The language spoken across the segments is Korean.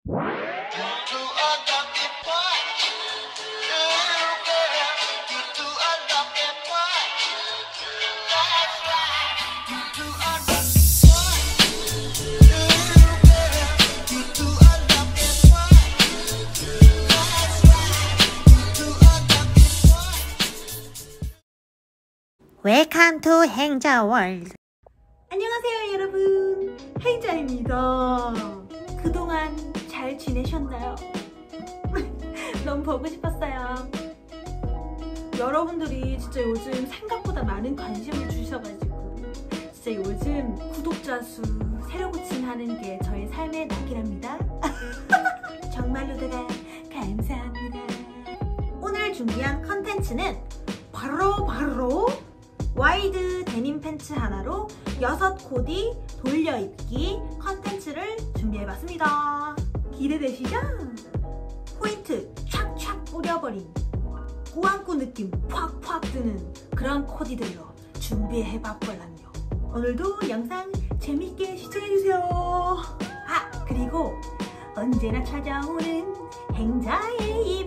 웰컴 투 행자 월드. 안녕하세요 여러분, 행자입니다. 그동안 잘 지내셨나요? 너무 보고 싶었어요. 여러분들이 진짜 요즘 생각보다 많은 관심을 주셔가지고 진짜 요즘 구독자 수 새로 고침하는 게 저의 삶의 낙이랍니다. 정말로다가 감사합니다. 오늘 준비한 컨텐츠는 바로 와이드 데님 팬츠 하나로 6코디 돌려입기 컨텐츠를 준비해봤습니다. 기대되시죠? 포인트 촥촥 뿌려버린 꾸안꾸 느낌 팍팍 드는 그런 코디들로 준비해봤거든요. 오늘도 영상 재밌게 시청해주세요. 그리고 언제나 찾아오는 행자의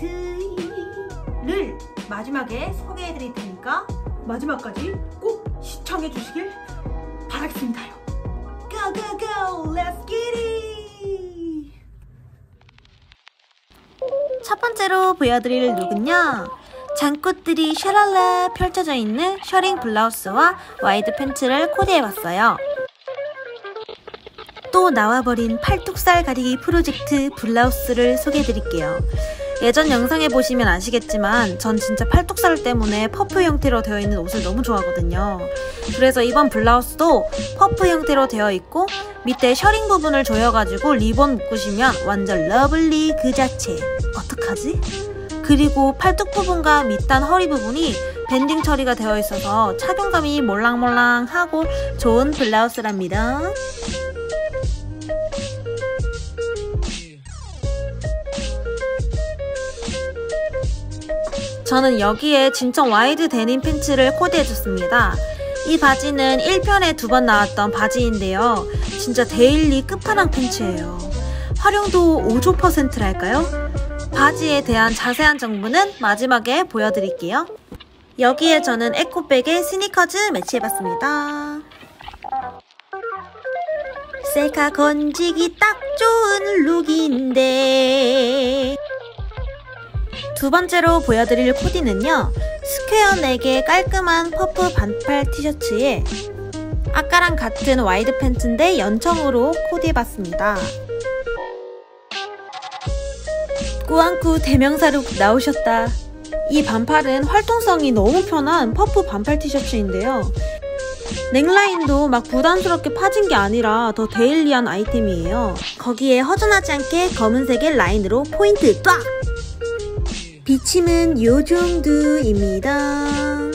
이벤트를 마지막에 소개해드릴 테니까 마지막까지 꼭 시청해주시길 바라겠습니다요. Go go go! Let's get it! 첫 번째로 보여드릴 룩은요, 장꽃들이 샤랄라 펼쳐져 있는 셔링 블라우스와 와이드 팬츠를 코디해봤어요. 또 나와버린 팔뚝살 가리기 프로젝트 블라우스를 소개해드릴게요. 예전 영상에 보시면 아시겠지만 전 진짜 팔뚝살 때문에 퍼프 형태로 되어 있는 옷을 너무 좋아하거든요. 그래서 이번 블라우스도 퍼프 형태로 되어 있고 밑에 셔링 부분을 조여가지고 리본 묶으시면 완전 러블리 그 자체. 어떡하지? 그리고 팔뚝 부분과 밑단 허리 부분이 밴딩 처리가 되어 있어서 착용감이 몰랑몰랑하고 좋은 블라우스랍니다. 저는 여기에 진청 와이드 데님 팬츠를 코디해줬습니다. 이 바지는 1편에 2번 나왔던 바지인데요. 진짜 데일리 끝판왕 팬츠예요. 활용도 5조%랄까요? 바지에 대한 자세한 정보는 마지막에 보여드릴게요. 여기에 저는 에코백에 스니커즈 매치해봤습니다. 셀카 건지기 딱 좋은 룩인데, 두 번째로 보여드릴 코디는요, 스퀘어 넥의 깔끔한 퍼프 반팔 티셔츠에 아까랑 같은 와이드 팬츠인데 연청으로 코디해봤습니다. 꾸안꾸 대명사룩 나오셨다. 이 반팔은 활동성이 너무 편한 퍼프 반팔 티셔츠인데요, 넥라인도 막 부담스럽게 파진 게 아니라 더 데일리한 아이템이에요. 거기에 허전하지 않게 검은색의 라인으로 포인트 딱! 비침은 요 정도입니다.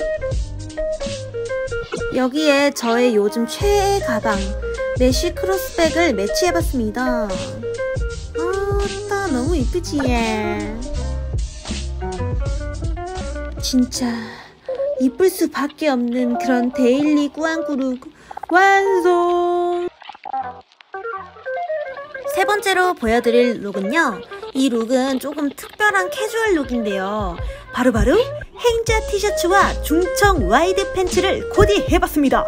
여기에 저의 요즘 최애 가방 메쉬 크로스백을 매치해봤습니다. 너무 이쁘지? 진짜 이쁠 수밖에 없는 그런 데일리 꾸안꾸 룩 완성! 세 번째로 보여드릴 룩은요, 이 룩은 조금 특별한 캐주얼 룩인데요, 바로 행자 티셔츠와 중청 와이드 팬츠를 코디해봤습니다.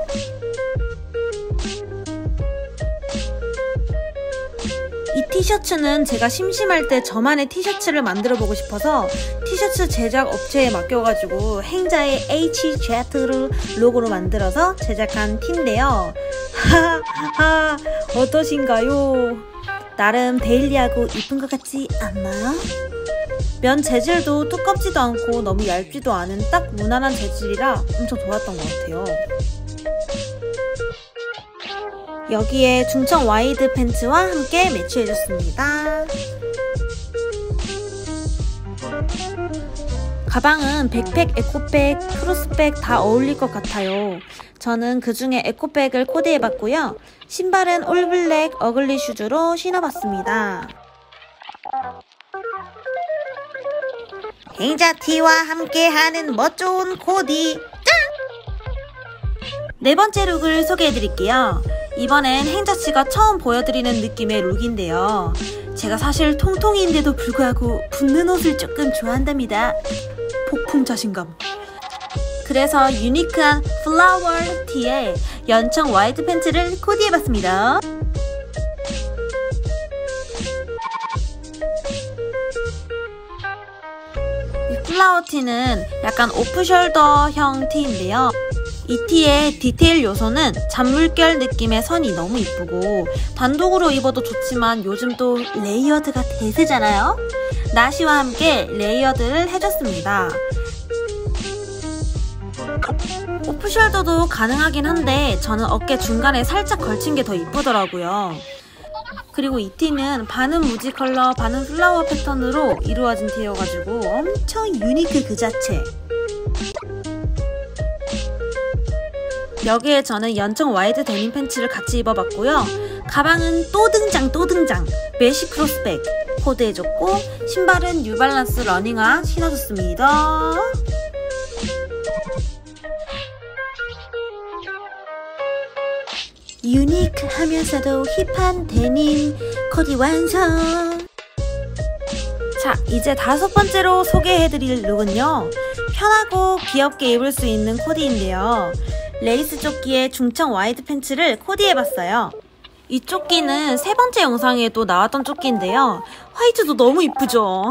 이 티셔츠는 제가 심심할 때 저만의 티셔츠를 만들어보고 싶어서 티셔츠 제작 업체에 맡겨가지고 행자의 HZ 로고로 만들어서 제작한 티인데요. 하하, 어떠신가요? 나름 데일리하고 이쁜 것 같지 않나요? 면 재질도 두껍지도 않고 너무 얇지도 않은 딱 무난한 재질이라 엄청 좋았던 것 같아요. 여기에 중청 와이드 팬츠와 함께 매치해줬습니다. 가방은 백팩, 에코백, 크로스백 다 어울릴 것 같아요. 저는 그 중에 에코백을 코디해봤고요. 신발은 올블랙 어글리 슈즈로 신어봤습니다. 행자티와 함께하는 멋좋은 코디 짠! 네 번째 룩을 소개해드릴게요. 이번엔 행자씨가 처음 보여드리는 느낌의 룩인데요, 제가 사실 통통인데도 불구하고 붙는 옷을 조금 좋아한답니다. 폭풍 자신감. 그래서 유니크한 플라워 티에 연청 와이드 팬츠를 코디해봤습니다. 이 플라워 티는 약간 오프숄더형 티인데요. 이 티의 디테일 요소는 잔물결 느낌의 선이 너무 이쁘고 단독으로 입어도 좋지만 요즘 또 레이어드가 대세잖아요. 나시와 함께 레이어드를 해줬습니다. 오프숄더도 가능하긴 한데 저는 어깨 중간에 살짝 걸친 게 더 이쁘더라고요. 그리고 이 티는 반은 무지 컬러 반은 플라워 패턴으로 이루어진 티여가지고 엄청 유니크 그 자체. 여기에 저는 연청 와이드 데님 팬츠를 같이 입어봤고요. 가방은 또 등장 메쉬 크로스백 코드해줬고 신발은 뉴발란스 러닝화 신어줬습니다. 유니크하면서도 힙한 데님 코디 완성! 자, 이제 5번째로 소개해드릴 룩은요. 편하고 귀엽게 입을 수 있는 코디인데요. 레이스 조끼에 중청 와이드 팬츠를 코디해봤어요. 이 조끼는 3번째 영상에도 나왔던 조끼인데요. 화이트도 너무 이쁘죠?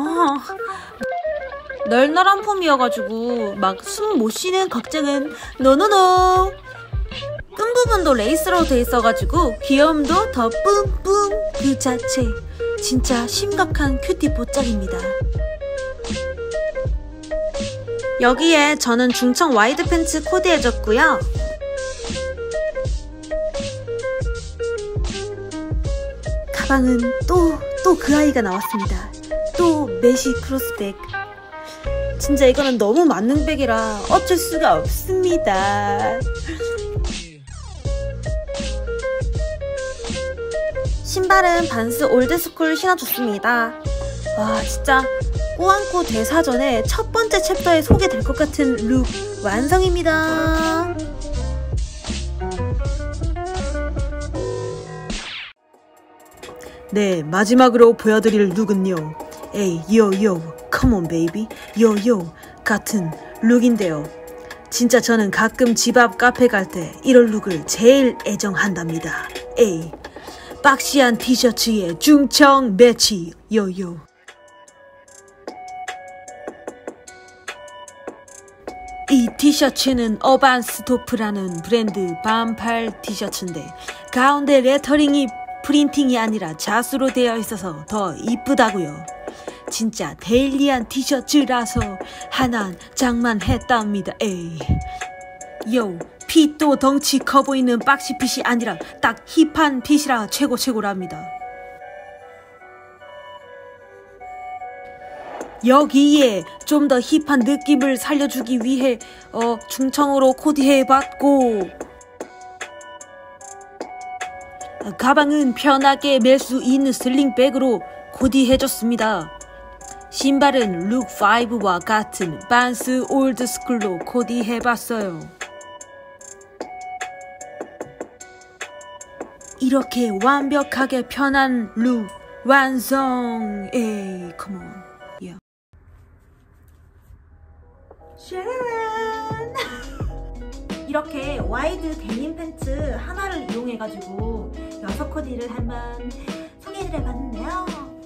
널널한 폼이어가지고 막 숨 못 쉬는 걱정은 노노노! 끈 부분도 레이스로 돼 있어가지고 귀여움도 더 뿜뿜 그 자체. 진짜 심각한 큐티 보짝입니다. 여기에 저는 중청 와이드 팬츠 코디해줬고요. 가방은 또 그 아이가 나왔습니다. 또 메쉬 크로스백. 진짜 이거는 너무 만능백이라 어쩔 수가 없습니다. 신발은 반스 올드스쿨 신어줬습니다. 와, 진짜 꾸안꾸 대사전에 첫 번째 챕터에 소개될 것 같은 룩 완성입니다. 네, 마지막으로 보여드릴 룩은요. 에이, 요요, 컴온 베이비, 요요 같은 룩인데요. 진짜 저는 가끔 집 앞 카페 갈 때 이런 룩을 제일 애정한답니다. 에이, 박시한 티셔츠에 중청 매치, 요요. 이 티셔츠는 어반스토프라는 브랜드 반팔 티셔츠인데 가운데 레터링이 프린팅이 아니라 자수로 되어 있어서 더 이쁘다고요. 진짜 데일리한 티셔츠라서 하나 장만했답니다. 에이. 요, 핏도 덩치 커 보이는 박시 핏이 아니라 딱 힙한 핏이라 최고랍니다. 여기에 좀 더 힙한 느낌을 살려주기 위해 중청으로 코디해봤고, 가방은 편하게 멜 수 있는 슬링백으로 코디해줬습니다. 신발은 룩5와 같은 반스 올드스쿨로 코디해봤어요. 이렇게 완벽하게 편한 룩 완성! 에이, 컴온. 샤라란! 이렇게 와이드 데님 팬츠 하나를 이용해가지고 6코디를 한번 소개해드려봤는데요.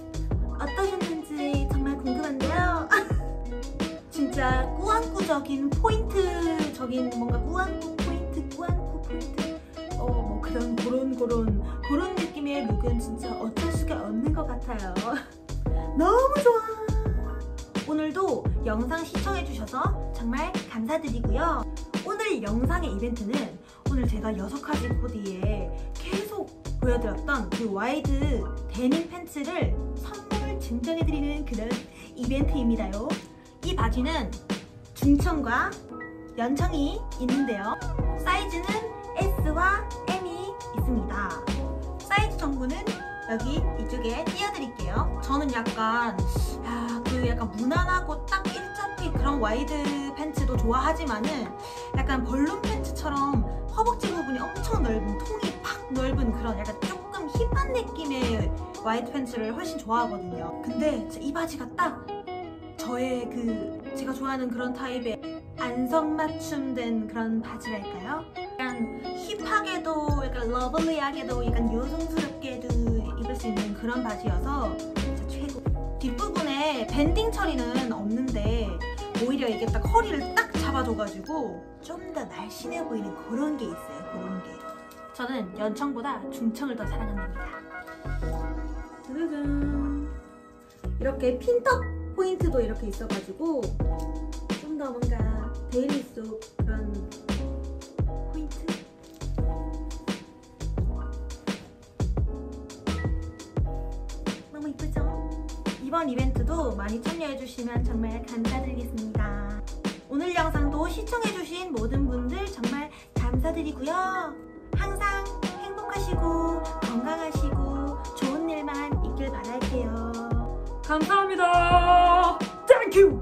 어떠셨는지 정말 궁금한데요. 진짜 꾸안꾸적인 포인트적인 뭔가 꾸안꾸 포인트 뭐 그런 느낌의 룩은 진짜 어쩔 수가 없는 것 같아요. 너무 좋아. 오늘도 영상 시청해주셔서 정말 감사드리고요. 오늘 영상의 이벤트는 오늘 제가 6가지 코디에 계속 보여드렸던 그 와이드 데님 팬츠를 선물 증정해드리는 그런 이벤트입니다요. 이 바지는 중청과 연청이 있는데요. 사이즈는 S와 M이 있습니다. 사이즈 정보는 여기 이쪽에 띄워드릴게요. 저는 약간 무난하고 딱 일자fit 그런 와이드 팬츠도 좋아하지만은 약간 벌룬 팬츠처럼 허벅지 부분이 엄청 넓은 통이 팍 넓은 그런 약간 조금 힙한 느낌의 화이트 팬츠를 훨씬 좋아하거든요. 근데 이 바지가 딱 저의 제가 좋아하는 그런 타입의 안성맞춤된 그런 바지랄까요? 약간 힙하게도 약간 러블리하게도 약간 여성스럽게도 입을 수 있는 그런 바지여서 진짜 최고. 뒷부분에 밴딩 처리는 없는데 오히려 이게 딱 허리를 딱 잡아줘가지고 좀 더 날씬해 보이는 그런 게 있어요. 그런 게. 저는 연청보다 중청을 더 사랑합니다. 짜자잔. 이렇게 핀턱 포인트도 이렇게 있어가지고 좀 더 뭔가 데일리 속 그런 포인트? 너무 이쁘죠? 이번 이벤트도 많이 참여해주시면 정말 감사드리겠습니다. 오늘 영상도 시청해주신 모든 분들 정말 감사드리고요. 항상 행복하시고 건강하시고 좋은 일만 있길 바랄게요. 감사합니다. 땡큐.